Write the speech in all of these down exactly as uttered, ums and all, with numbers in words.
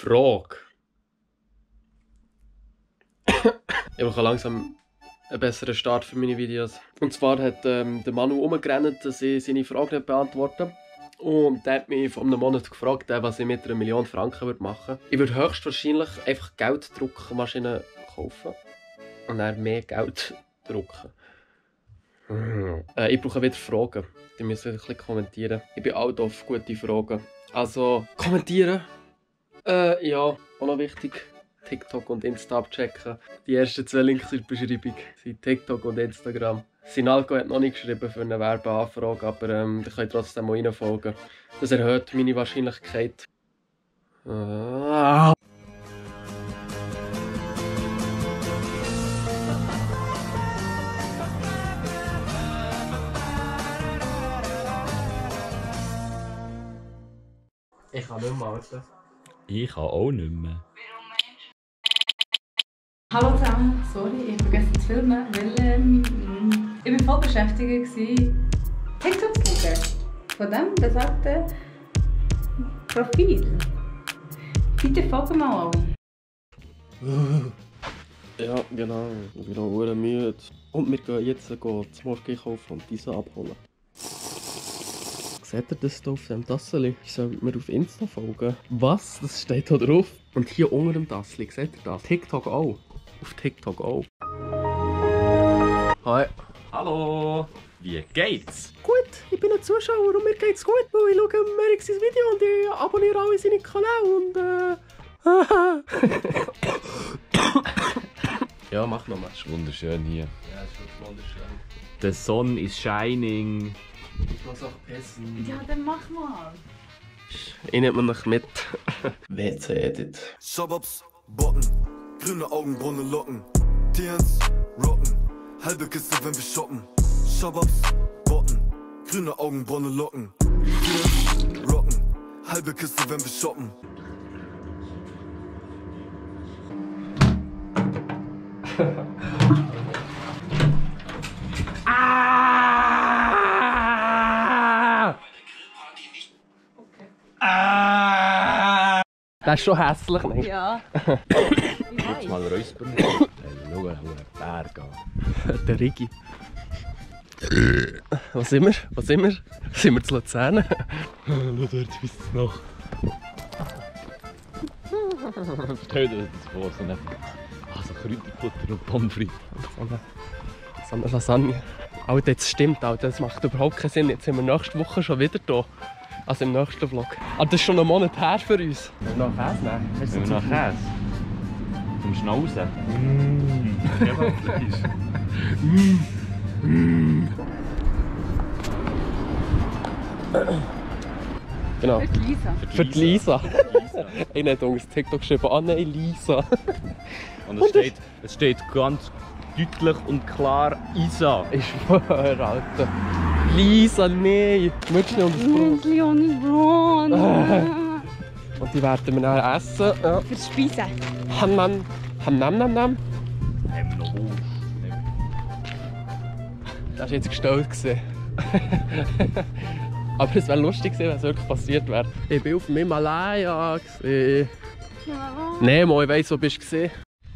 Frage. Ich mache langsam einen besseren Start für meine Videos. Und zwar hat ähm, der Manu umgerannt, dass ich seine Frage nicht beantworte. Und der hat mich vor einem Monat gefragt, was ich mit einer Million Franken machen würde. Ich würde höchstwahrscheinlich einfach Gelddruckmaschinen kaufen und dann mehr Geld drucken. Äh, ich brauche wieder Fragen. Die müssen wieder ein bisschen kommentieren. Ich bin out auf gute Fragen. Also, kommentieren. Äh, ja, auch noch wichtig. TikTok und Insta abchecken. Die ersten zwei Links in der Beschreibung sind TikTok und Instagram. Sinalco hat noch nicht geschrieben für eine Werbeanfrage, aber ähm, da könnt ihr trotzdem mal reinfolgen. Das erhöht meine Wahrscheinlichkeit. Ah. Ich kann nicht mehr, Alter. Ich kann auch nicht mehr. Hallo zusammen, sorry, ich vergesse zu filmen, weil ähm, ich war voll beschäftigt, TikTok zu schauen. Von dem besagten Profil. Bitte folgen mal an. Ja, genau. Ich bin auch sehr müde. Und wir gehen jetzt zum Morgen kaufen und diese abholen. Seht ihr das hier auf dem Tasseli? Ich soll mir auf Insta folgen. Was? Das steht da drauf. Und hier unter dem Tasseli, seht ihr das? TikTok auch. Auf TikTok auch. Hi. Hallo! Wie geht's? Gut, ich bin ein Zuschauer und mir geht's gut, weil ich schaue Merrick sein Video und ich abonniere alle seine Kanäle und äh... ja, mach nochmal. Es ist wunderschön hier. Ja, es ist wirklich wunderschön. The sun is shining. Ich muss auch pissen. Ja, dann mach mal. Ich nehme mich mit. W C-Edit. Shababs, Botten, grüne Augenbraune Locken, T Ns, Rocken, halbe Kiste, wenn wir shoppen. Shababs, Botten, grüne Augenbraune Locken, T Ns, Rocken, halbe Kiste, wenn wir shoppen. Das ist schon hässlich, nicht? Ja. Jetzt mal räuspern. Hey, schau, schau, ein Bär gehen. Der Rigi. Was sind wir? Was sind wir? Sind wir zu Luzern? Schau dort, wie es noch. Stell dir das vor, so eine ah, so Kräuterbutter und Pommes frites. So eine, so eine Lasagne. Alter, jetzt stimmt, Alter, das macht überhaupt keinen Sinn. Jetzt sind wir nächste Woche schon wieder da. Also im nächsten Vlog. Aber das ist schon einen Monat her für uns. Wollen wir noch Käse nehmen? Wenn wir noch Käse? Zum Schnauzen? Mmm, Kebabfleisch. Genau. Für die Lisa. Für die Lisa. Ich habe uns TikTok geschrieben, ah nein, Lisa. Und es steht, es steht ganz deutlich und klar Isa. Ich schwöre, Alter. Lisa, nein. Möchtest du nicht um das Leonie Braun. Und die werden wir dann essen. Ja. Für Speisen. Hanam. Hanam, nam, nam. Haben wir noch Wurst? Das war jetzt gestellt. Aber es wäre lustig gewesen, wenn es wirklich passiert wäre. Ich war auf dem Himalaya. Ja. Nein, mal, ich weiss, wo bist du gewesen.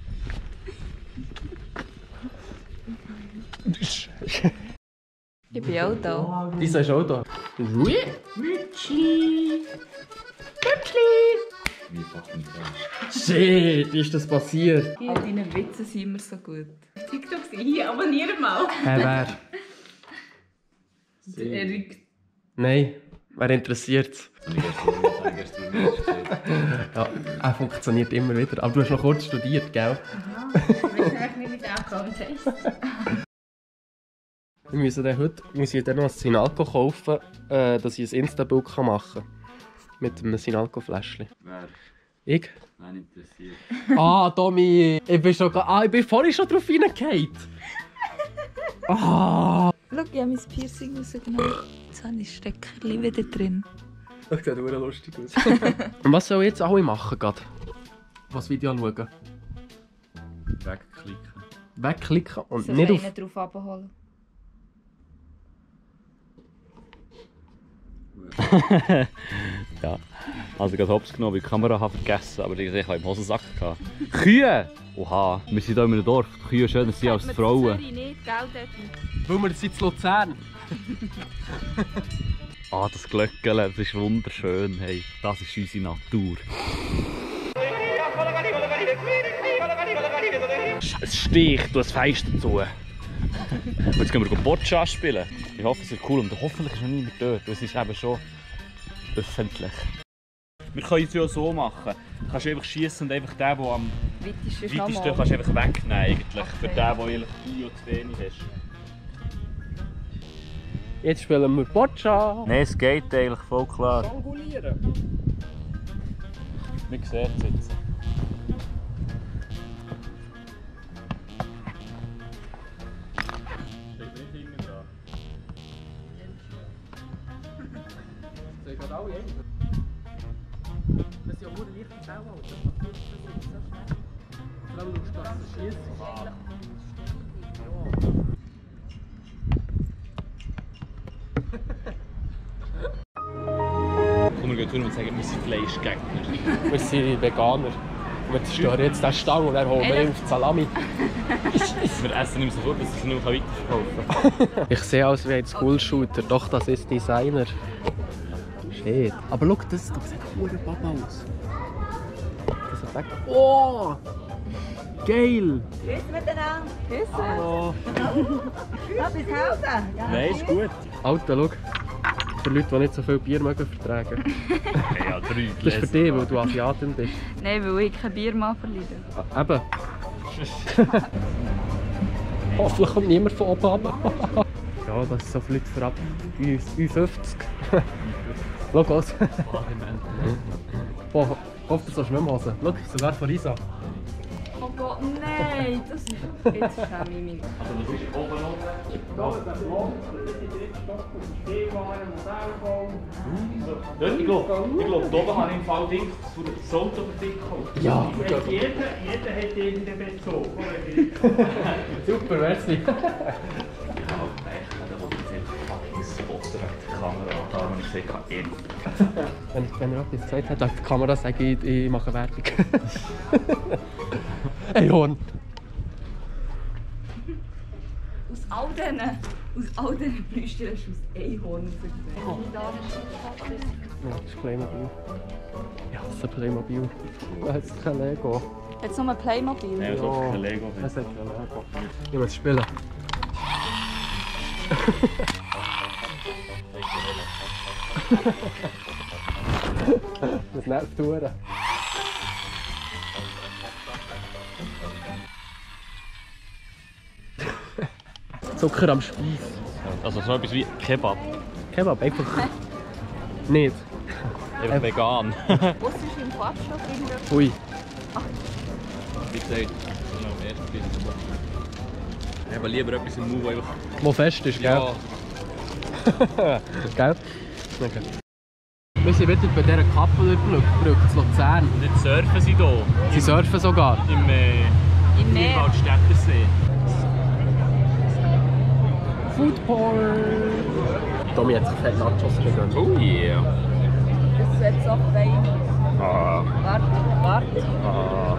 Ich bin auch da. Lisa ist auch da. Rui? Mütschli! Mütschli! Wie fucking das? Shit, wie ist das passiert? All deine Witze sind immer so gut. TikTok sind hier, abonniere mal. Hä, wer? Erik. Nein, wer interessiert es? Habe ich gestern nicht gesehen. Ja, er funktioniert immer wieder. Aber du hast noch kurz studiert, gell? Aha, ich weiß nicht, wie der Account heisst. Wir müssen dann heute muss ich dann noch ein Sinalco kaufen, äh, dass ich ein Insta-Bild machen kann. Mit einem Sinalco-Fläschchen. Wer? Ich? Nein, interessiert. Ah, Tommy! Ich bin, schon, ah, ich bin vorhin schon drauf reingefallen. Ah! Schau, ich habe mein Piercing rausgenommen. Jetzt habe ich Steckerchen wieder drin. Das sieht sehr lustig aus. Und was soll ich jetzt alle machen? Grad? Was Video anschauen? Wegklicken. Wegklicken und Soll nicht ich auf... einen drauf abholen? Ja, also gerade Hops genommen, weil ich die Kamera habe vergessen, aber die hatte ich im Hosensack. Gehabt. Kühe! Oha, wir sind hier in einem Dorf. Die Kühe schöner sind als die Frauen. Nicht, gell, Weil wir sind in Luzern. Ah, das Glöckchen, das ist wunderschön. Hey, das ist unsere Natur. Es sticht, du hast Fenster dazu. Jetzt gehen wir Boccia spielen. Ich hoffe, es wird cool und hoffentlich ist noch niemand dort. Es ist eben schon öffentlich. Wir können es ja so machen. Du kannst einfach schießen und einfach den, der am weitesten weitesten kannst du einfach wegnehmen. Eigentlich, für den, der eigentlich du zu wenig hast. Jetzt spielen wir Boccia. Nein, es geht eigentlich voll klar. Jonglieren. Wir sehen es jetzt. Das ist alle ähnlich. Das ist ja nur ein leichtes Sauauto. Vor allem schaust du, dass es schießt. Komm, wir gehen tun und sagen, wir sind Fleischgegner. Wir sind Veganer. Und wir zerstören jetzt den Stang und dann holen wir ihn auf die Salami. Wir essen nicht mehr sofort, dass es nicht mehr weiterverkaufen kann. Ich sehe aus wie ein School-Shooter, doch das ist Designer. Shit. Aber schau, das, das sieht verdammt Papa aus. Das ist weg. Oh! Geil! Tschüss miteinander. Tschüss. Oh. Ja, bis Hause. Nein, ist gut. Alter, schau. Für Leute, die nicht so viel Bier mögen vertragen. Ja, drei Das ist für dich, weil du Asiatin bist. Nein, weil ich kein Bier mehr verliere. Ah, eben. Hoffentlich kommt niemand von oben runter. Ja, das ist so für Leute für ab Ü fünfzig. Schau aus. Boah, ich hoffe, du sollst Schwimmhosen. Schau, sogar von Isa. Oh Gott, nein, das ist... Jetzt schäme ich mich. Ich glaube, ich glaube, da oben habe ich im Fall Dings für das Auto bekommen. Ja, Jeder, jeder hat irgendeinen Bezug. super, merci. Wenn, wenn er etwas gesagt hat, auf die Kamera sage ich, ich mache Werbung. Ey, Horn! Aus all diesen, aus all diesen Plüschtieren hast du aus Einhorn rausgesehen. Ja, das ist Playmobil. Ich hasse Playmobil. Da hat es kein Lego. Jetzt noch ein Playmobil. Nein, das ist kein Lego. Es hat kein Lego. Ich muss spielen. Das nervt Touren. Zucker am Speis. Also so etwas wie Kebab. Kebab, einfach nicht. Einfach vegan. Was ist im Farbstoff irgendetwas? Ui. Wie gesagt, so noch am ersten Bild. Ich habe lieber etwas im Mund, einfach... Wo fest ist, gell? Ja. Gell? Okay. Wir sind wieder bei dieser Kappelerbrücke zu Luzern. Und jetzt surfen sie hier. Sie surfen sogar. Im, äh, Im Meer. Waldstättersee. Foodporn. Tommy hat sich fett Nachos gegönnt. Oh yeah. Das wird so fein. Ah. Warte, warte. Ah.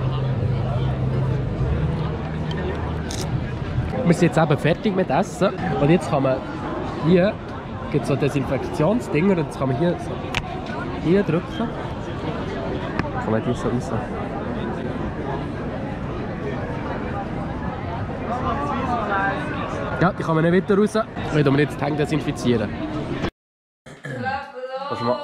Wir sind jetzt eben fertig mit Essen. Und jetzt kann man hier gibt so Desinfektionsdinger und jetzt kann man hier so hier drücken. Dann kann man hier so raus. Ja, die kann man nicht weiter raus, weil wir jetzt die Hände desinfizieren. Was ma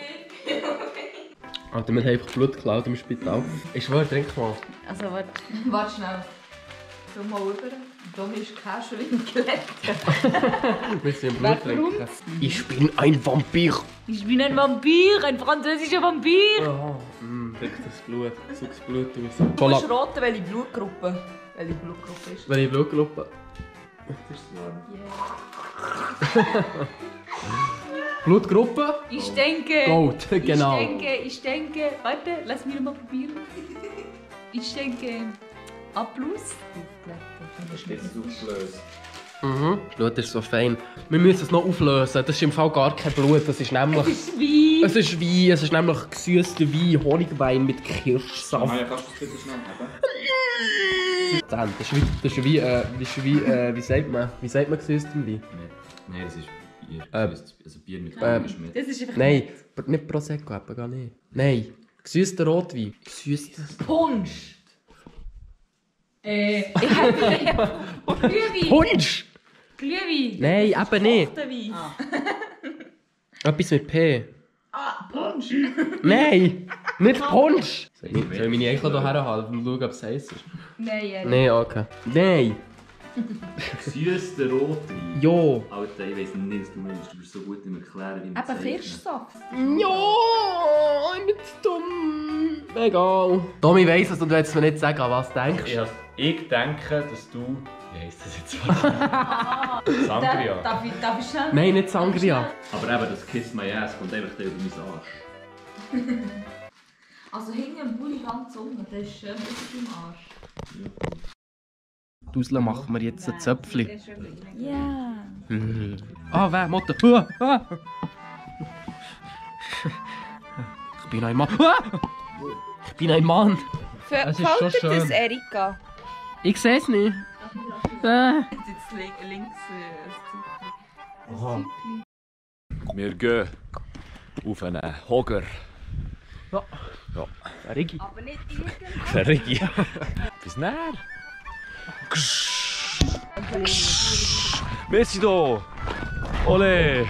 Alter, wir haben einfach Blut geklaut im Spital. Ich schwöre, trink mal. Also warte. Warte schnell. So mal rüber. Da ist kein Schwinglet. Wir sind Blut trinken. Ich bin ein Vampir. Ich bin ein Vampir, ein französischer Vampir. Oh, mm, trink das Blut. Such das Blut raus. Du musst raten, welche Blutgruppe. Welche Blutgruppe ist. Welche Blutgruppe? Yeah. Blutgruppe? Ich denke. Gold, genau. Ich denke, ich denke. Warte, lass mich mal probieren. Ich denke. A plus. Das ist jetzt aufgelöst. Mhm. Schau, das ist so fein. Wir müssen es noch auflösen. Das ist im Fall gar kein Blut. Das ist nämlich... Es ist Wein. Es ist Wein. Es ist nämlich gesüßter Wein, Honigwein mit Kirschsaft. Maja, kannst du das bitte schnell haben? Das ist wie... Das ist wie... Äh, das ist wie... Äh, wie sagt man? Wie sagt man gesüßtem Wein? Nein, das ist Bier. Äh, Also Bier mit äh, Geschmack. Das ist einfach Nein, nicht Prosecco, eben gar nicht. Nein, gesüßter Rotwein. Gesüßter... Punsch. Äh, ich habe Glühwein. Punsch! Glühwein. Nein, eben nicht. Wein. Etwas mit P. Ah, Punsch. Nein! Nicht Punsch! Soll ich soll ich meine eigentlich noch hierher halten und schauen, ob es heiß ist? Nein, ja. Nein, okay. Nein! Süßer Rotwein. Jo! Alter, ich weiss nicht, was du meinst. Du bist so gut im Erklären, wie man Eben Kirschsaft. Jo! Ich bin zu dumm! Egal. Tommy weiss es und du willst mir nicht sagen, an was denkst du? Ich, ich denke, dass du... Wie heisst das jetzt? Sangria. Darf ich, darf ich schnell? Nein, nicht Sangria. Aber eben, das Kiss My Ass kommt einfach über meinen Arsch. Also hinten am Bulli ganz unten, das ist schön bis im Arsch. Dusle machen wir jetzt ein Zöpfchen. Ja. Mhm. Ah, wer? Mutter. Ah, ah. Ich bin ein Mann. Ah. Ich bin ein Mann. Es ist schon schön. das, Erika? Ich sehe es nicht. Ah. Jetzt links äh, Aha. Wir gehen auf einen Hogger. Ja. Ja. Ein Rigi. aber nicht irgendwo. Verrigi. Bis näher. Wir sind hier. Ole.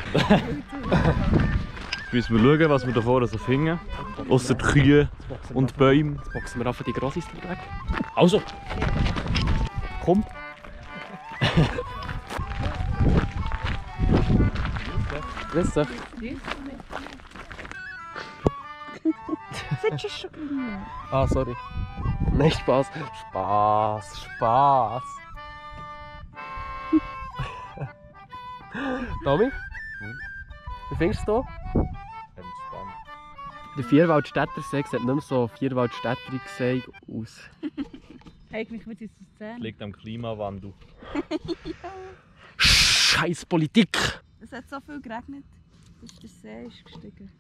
Müssen wir schauen, was wir da vorne so finden. Ausser die Kühe und Bäume. Jetzt boxen wir einfach die Grossis weg. Also. Komm. Grüß dich. Sitzt du schon drin? Ah, sorry. Nein, Spaß. Spaß, Spaß. Tommy? Wie findest du es hier? Entspannt. Der Vierwaldstättersee sieht nicht mehr so Vierwaldstätterig aus. Eigentlich mit dieser Szene. Liegt am Klimawandel. Scheiß Politik! Es hat so viel geregnet, dass der See ist gestiegen.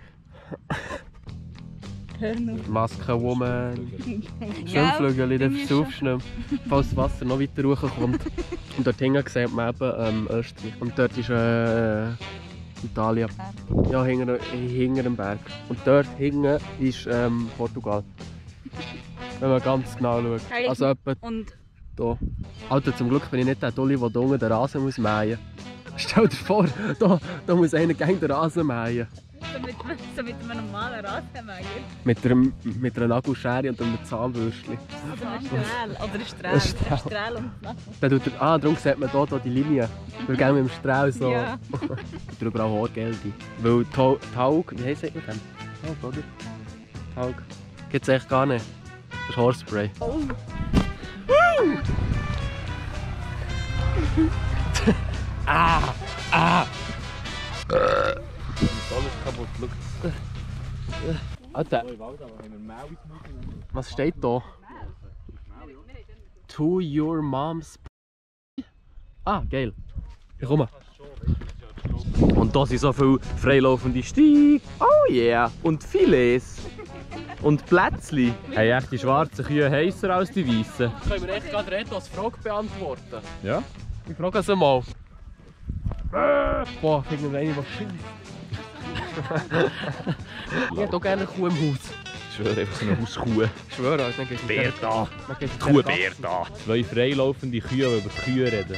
Maskenwoman. Schwimmflügel, darf ich aufschneiden, falls das Wasser noch weiter hochkommt. Und dort hinten sieht man eben ähm, Österreich. Und dort ist äh, Italien. Ja, hinter, hinter dem Berg. Und dort hinten ist ähm, Portugal. Wenn man ganz genau schaut. Also etwa Und hier. Alter, zum Glück bin ich nicht der Dolly, der unten den Rasen muss mähen muss. Stell dir vor, da, da muss einer gegen den Rasen mähen. so mit, so mit einem normalen Rasenmäher. Mit einer, mit einer Nagelschere und einem Zahnbürstchen. Oder ein Strahl. Oder ein Strahl. Ein Strahl. Ein Strahl und Dann tut er, ah, darum sieht man hier, hier die Linie. Weil gerne mit dem Strahl so. Ja. Und drüber auch Haargeld. Weil Tau- Taug, wie heisst das mit dem? Taug, oder? Taug. Gibt es echt gar nicht. Das ist Haarspray. Oh. Ah! Ah! Alles kaputt, schau. Alter, was steht da? To your mom's... Ah, geil. Ich komme. Und da sind so viele freilaufende Stiege. Oh yeah! Und Filets. Und Plätzli. Hey, echt, die schwarzen Kühe heißer als die weißen. Können wir echt gerade Reto als Frage beantworten? Ja? Ich frage sie mal. Boah, ich mir eine, was schießt. Ich hätte auch gerne eine Kuh im Haus. Ich schwöre, einfach so eine Hauskuh. Ich schwöre, also, dann geht Bär da! dann geht es Kuh Bär da! Zwei freilaufende Kühe, die über die Kühe reden.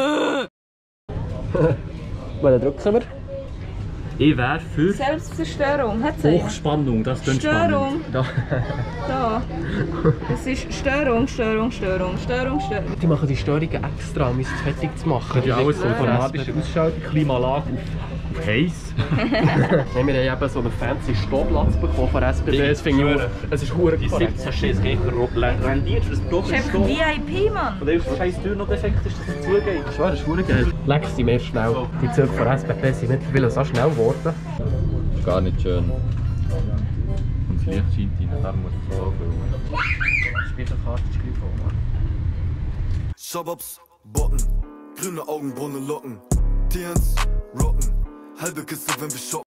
Dann drücken wir. Ich wäre für Selbstzerstörung, hat sie. Hochspannung, das klingt Störung. spannend. Da. Da. Das ist Störung, Störung, Störung, Störung, Störung. Die machen die Störungen extra, um uns fertig zu machen. Ja, alles so automatische Ausschaltung, Klimaanlage auf, auf heiß. Nein, wir haben eben so einen fancy Stehplatz bekommen von S B B. Das finde ich auch, es ist verdammt Die korrekt. siebzehn Schiss gegen rendiert für das Bruch. Das ist einfach ein V I P, Mann. Und der scheiß Tür noch defekt ist, dass es zugeht. Ich schwöre, das ist verdammt geil. Leck sind wir schnell. Die Züge von S B B sind mittlerweile so schnell geworden. Das ist gar nicht schön. Und das Licht scheint rein, darum muss es so viel. Speicherkarte ist gleich voll. Shababs, Botten, grüne Augen, braune Locken. T eins, rocken, halbe Kiste, wenn wir shoppen.